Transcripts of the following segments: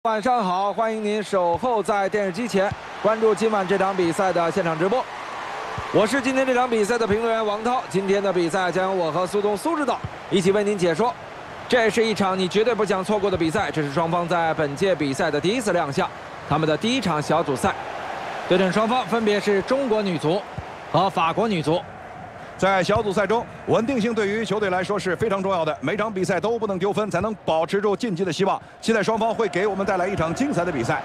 晚上好，欢迎您守候在电视机前，关注今晚这场比赛的现场直播。我是今天这场比赛的评论员王涛。今天的比赛将由我和苏东苏指导一起为您解说。这是一场你绝对不想错过的比赛，这是双方在本届比赛的第一次亮相，他们的第一场小组赛。对阵双方分别是中国女足和法国女足。 在小组赛中，稳定性对于球队来说是非常重要的。每场比赛都不能丢分，才能保持住晋级的希望。期待双方会给我们带来一场精彩的比赛。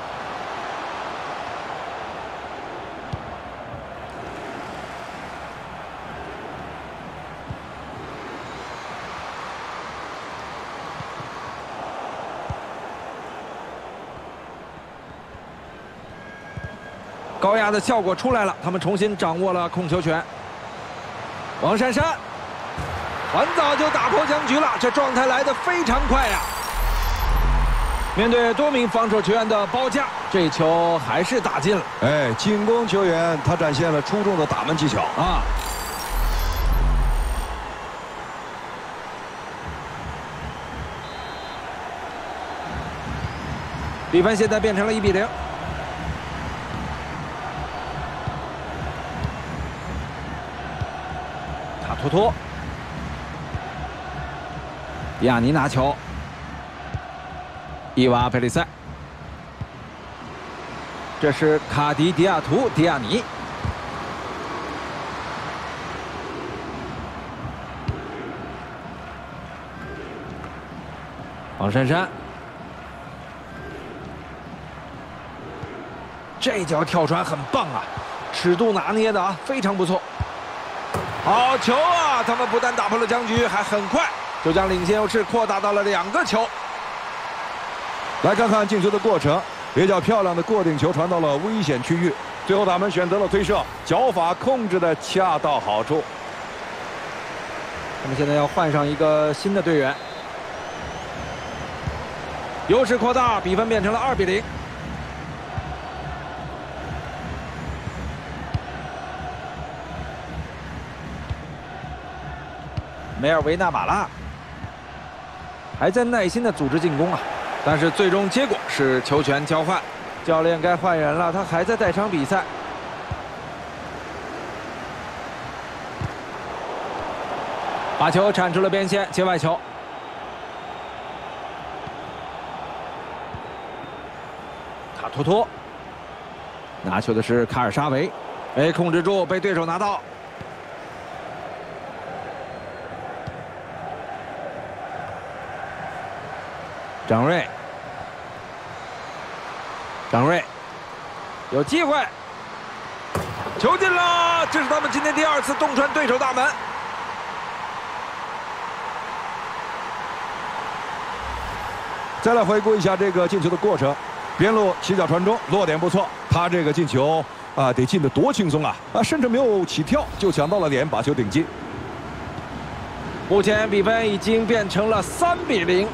高压的效果出来了，他们重新掌握了控球权。 王珊珊，很早就打破僵局了，这状态来得非常快呀！面对多名防守球员的包夹，这球还是打进了。 哎，进攻球员他展现了出众的打门技巧啊！ 比分现在变成了1比0。 托托，迪亚尼拿球，伊娃佩里塞，这是卡迪迪亚图迪亚尼，王珊珊，这脚跳传很棒啊，尺度拿捏的啊，非常不错。 好球啊！他们不但打破了僵局，还很快就将领先优势扩大到了2个球。 来看看进球的过程，比较漂亮的过顶球传到了危险区域，最后他们选择了推射，脚法控制的恰到好处。 他们现在要换上一个新的队员，优势扩大，比分变成了2比0。 梅尔维纳马拉还在耐心的组织进攻啊，但是最终结果是球权交换，教练该换人了，他还在带场比赛。把球铲出了边线，界外球。卡托托拿球的是卡尔沙维，没控制住，被对手拿到。 张睿，张睿有机会，球进了！这是他们今天第2次洞穿对手大门。 再来回顾一下这个进球的过程，边路起脚传中，落点不错。他这个进球啊，得进得多轻松啊！甚至没有起跳就抢到了点，把球顶进。 目前比分已经变成了3比0。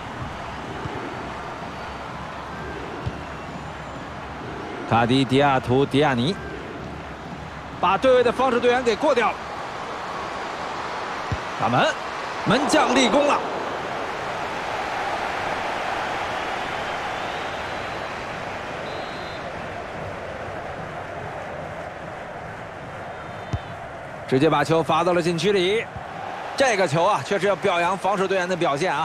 卡迪迪亚图迪亚尼把对位的防守队员给过掉了，打门，门将立功了。直接把球罚到了禁区里，这个球啊，确实要表扬防守队员的表现啊。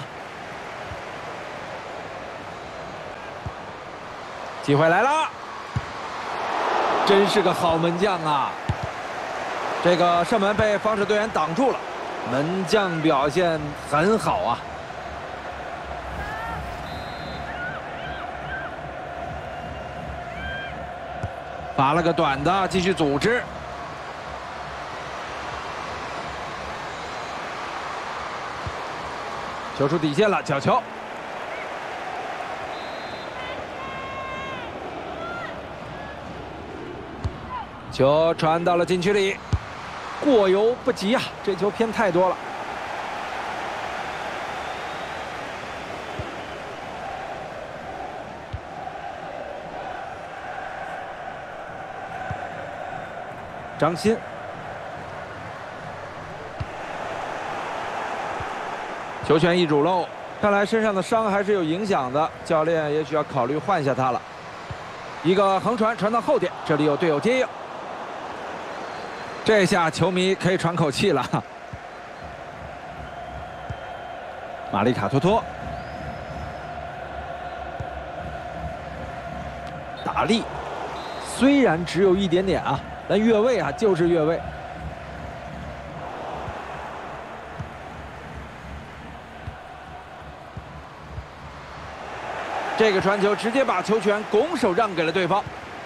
机会来了。 真是个好门将啊！这个射门被防守队员挡住了，门将表现很好啊。发了个短的，继续组织。球出底线了，角球。 球传到了禁区里，过犹不及啊！这球偏太多了。张鑫，球权易主喽， 看来身上的伤还是有影响的，教练也许要考虑换下他了。一个横传传到后点，这里有队友接应，这下球迷可以喘口气了。马里卡托托，打力，虽然只有一点点啊，但越位啊就是越位。这个传球直接把球权拱手让给了对方。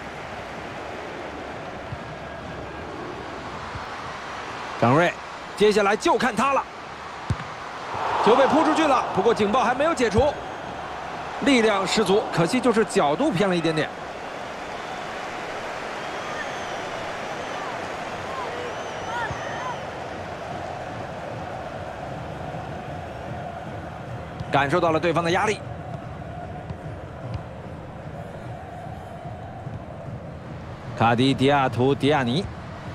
张睿，接下来就看他了。球被扑出去了，不过警报还没有解除，力量十足，可惜就是角度偏了一点点。感受到了对方的压力。卡迪迪亚图迪亚尼，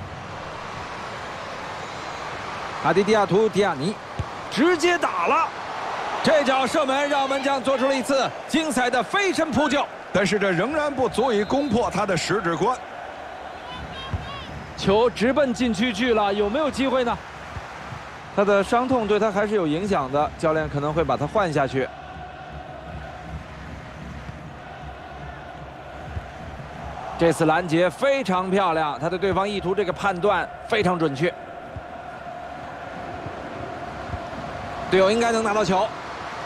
卡迪迪亚图迪亚尼直接打了，这脚射门让门将做出了一次精彩的飞身扑救， 但是这仍然不足以攻破他的十指关。 球直奔禁区去了，有没有机会呢？他的伤痛对他还是有影响的，教练可能会把他换下去。这次拦截非常漂亮，他对对方意图这个判断非常准确。队友应该能拿到球。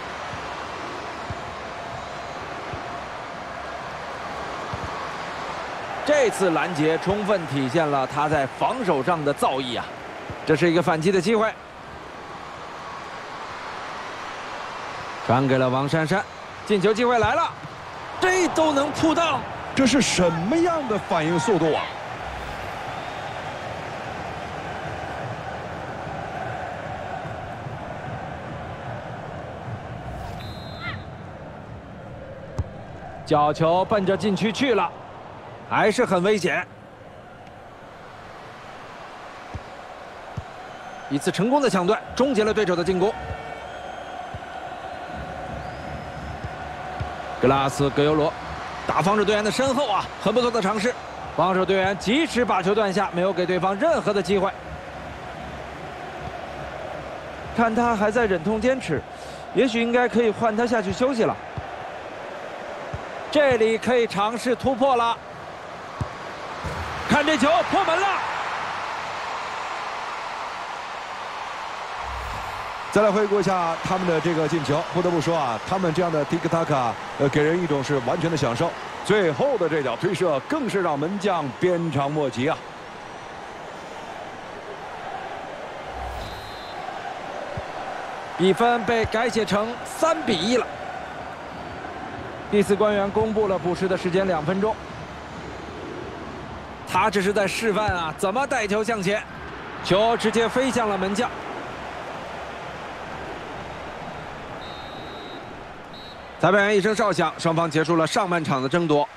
这次拦截充分体现了他在防守上的造诣啊！这是一个反击的机会，传给了王珊珊，进球机会来了，这都能扑到。 这是什么样的反应速度啊！ 角球奔着禁区去了，还是很危险。一次成功的抢断，终结了对手的进攻。格拉斯格尤罗。打防守队员的身后啊，很不错的尝试。防守队员及时把球断下，没有给对方任何的机会。看他还在忍痛坚持，也许应该可以换他下去休息了。这里可以尝试突破了。看这球破门了。 再来回顾一下他们的这个进球，不得不说啊，他们这样的 tiki taka，给人一种是完全的享受。最后的这脚推射更是让门将鞭长莫及啊！ 比分被改写成3-1了。第四官员公布了补时的时间2分钟。他这是在示范啊，怎么带球向前，球直接飞向了门将。裁判员一声哨响，双方结束了上半场的争夺。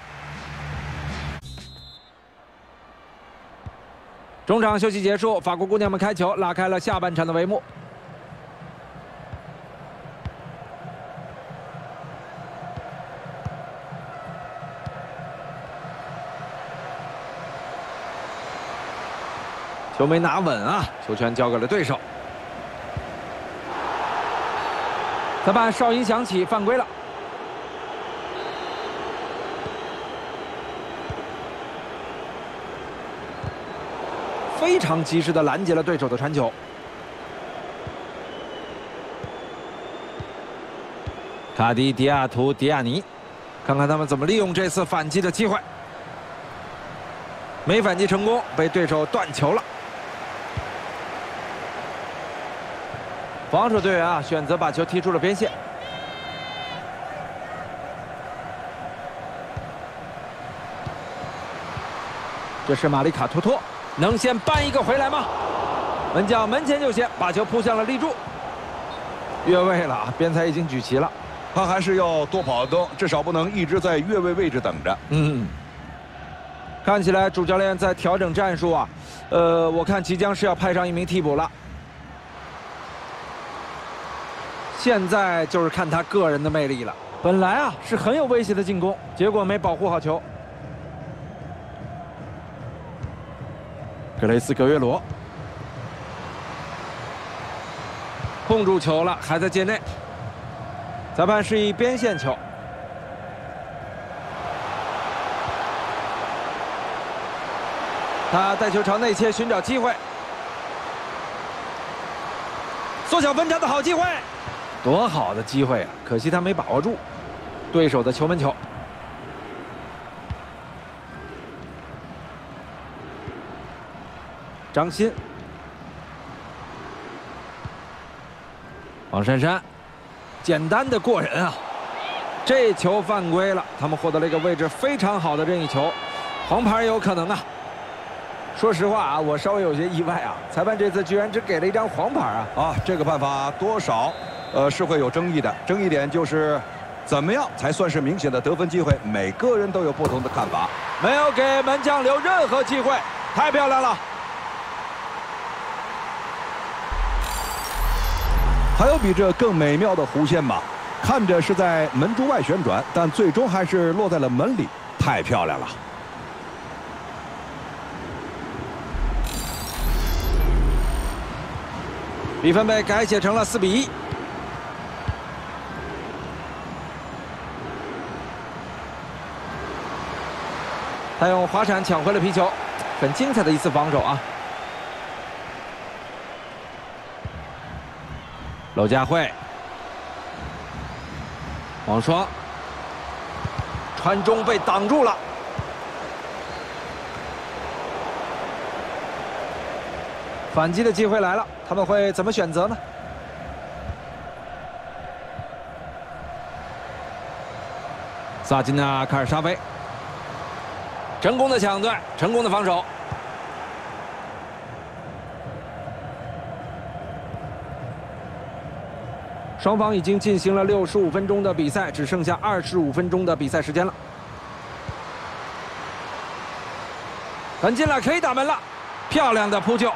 中场休息结束，法国姑娘们开球，拉开了下半场的帷幕。球没拿稳啊，球权交给了对手。裁判哨音响起，犯规了。非常及时的拦截了对手的传球。卡迪迪亚图迪亚尼，看看他们怎么利用这次反击的机会。没反击成功，被对手断球了。防守队员啊，选择把球踢出了边线。这是马里卡托托。能先扳一个回来吗？门将门前就先把球扑向了立柱，越位了，边裁已经举旗了， 他还是要多跑动，至少不能一直在越位位置等着。 看起来主教练在调整战术啊，我看即将是要派上一名替补了。 现在就是看他个人的魅力了。本来啊是很有威胁的进攻，结果没保护好球。格雷斯·格约罗控住球了，还在界内。裁判示意边线球。他带球朝内切，寻找机会，缩小分差的好机会，多好的机会啊！可惜他没把握住对手的球门球。张鑫，王珊珊，简单的过人啊！这球犯规了，他们获得了一个位置非常好的任意球，黄牌有可能啊。说实话啊，我稍微有些意外啊，裁判这次居然只给了一张黄牌啊！ 这个判罚多少，是会有争议的。争议点就是怎么样才算是明显的得分机会，每个人都有不同的看法。 没有给门将留任何机会，太漂亮了。 还有比这更美妙的弧线吗？看着是在门柱外旋转，但最终还是落在了门里，太漂亮了。 比分被改写成了4比1。他用滑铲抢回了皮球，很精彩的一次防守啊！娄佳慧，王霜，传中被挡住了。反击的机会来了，他们会怎么选择呢？萨金娜·卡尔沙菲，成功的抢断，成功的防守。双方已经进行了65分钟的比赛，只剩下25分钟的比赛时间了。很近了，可以打门了，漂亮的扑救。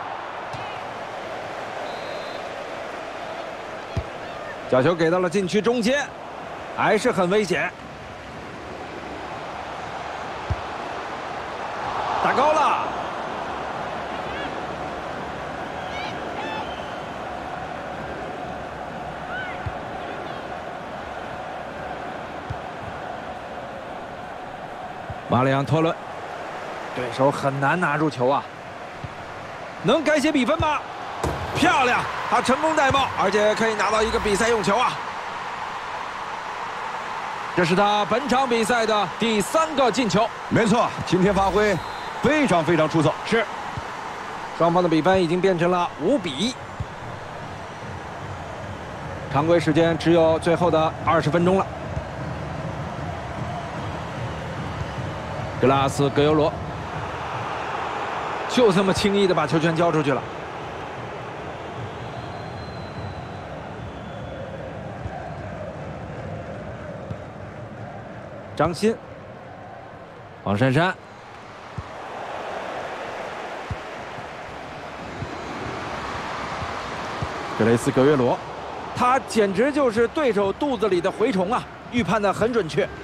角球给到了禁区中间，还是很危险。打高了，马里昂·托伦，对手很难拿住球啊，能改写比分吗？漂亮，他成功带帽，而且可以拿到一个比赛用球啊！这是他本场比赛的第3个进球。 没错，今天发挥非常出色。 是，双方的比分已经变成了5比1。常规时间只有最后的20分钟了。格拉斯·格尤罗就这么轻易的把球权交出去了。张鑫，王珊珊，格雷斯·格约罗，他简直就是对手肚子里的蛔虫啊！预判的很准确。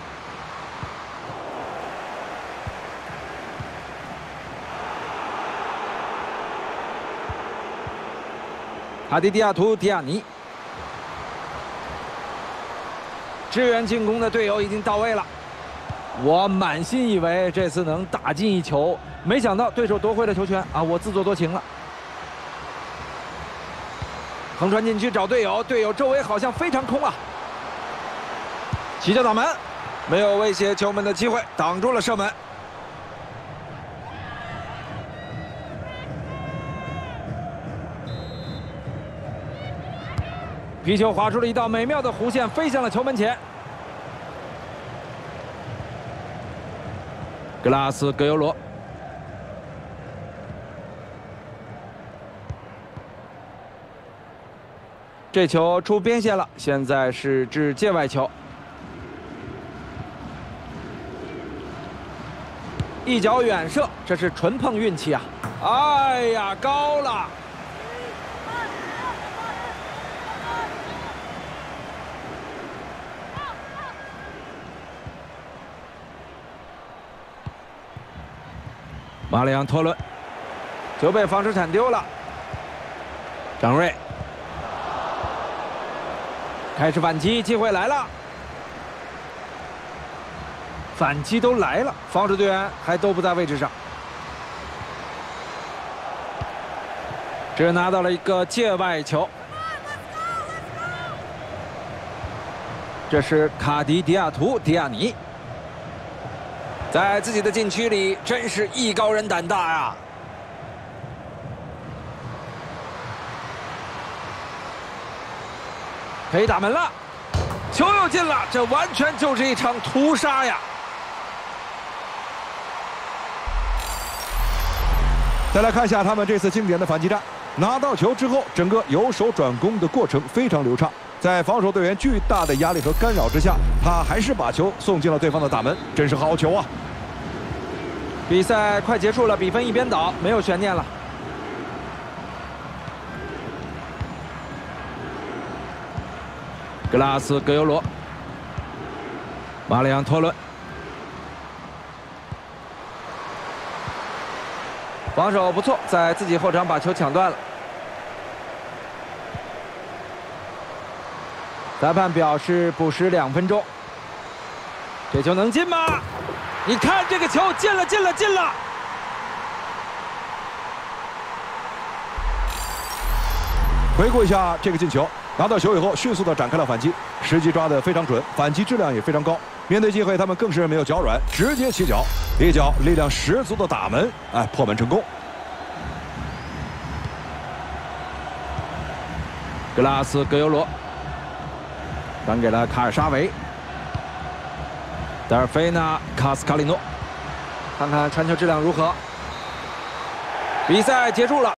哈迪迪亚图·迪亚尼。支援进攻的队友已经到位了，我满心以为这次能打进一球，没想到对手夺回了球权啊！我自作多情了。横传禁区找队友，队友周围好像非常空啊！起脚打门，没有威胁球门的机会，挡住了射门。皮球划出了一道美妙的弧线，飞向了球门前。格拉斯·格尤罗，这球出边线了，现在是至界外球。一脚远射，这是纯碰运气啊！哎呀，高了！ 马里昂托伦就被防守铲丢了。张睿开始反击，机会来了，反击都来了，防守队员还都不在位置上。只拿到了一个界外球。这是卡迪迪亚图迪亚尼，在自己的禁区里真是艺高人胆大呀！可以打门了，球又进了，这完全就是一场屠杀呀！ 再来看一下他们这次经典的反击战，拿到球之后，整个由守转攻的过程非常流畅。在防守队员巨大的压力和干扰之下，他还是把球送进了对方的大门，真是好球啊！ 比赛快结束了，比分一边倒，没有悬念了。格拉斯格尤罗，马里昂托伦，防守不错，在自己后场把球抢断了。裁判表示补时2分钟。这球能进吗？你看这个球进了，进了，进了！ 回顾一下这个进球，拿到球以后迅速的展开了反击，时机抓得非常准，反击质量也非常高。面对机会，他们更是没有脚软，直接起脚，一脚力量十足的打门，破门成功。 格拉斯格尤罗。传给了卡尔沙维，德尔菲纳卡斯卡里诺，看看传球质量如何。比赛结束了。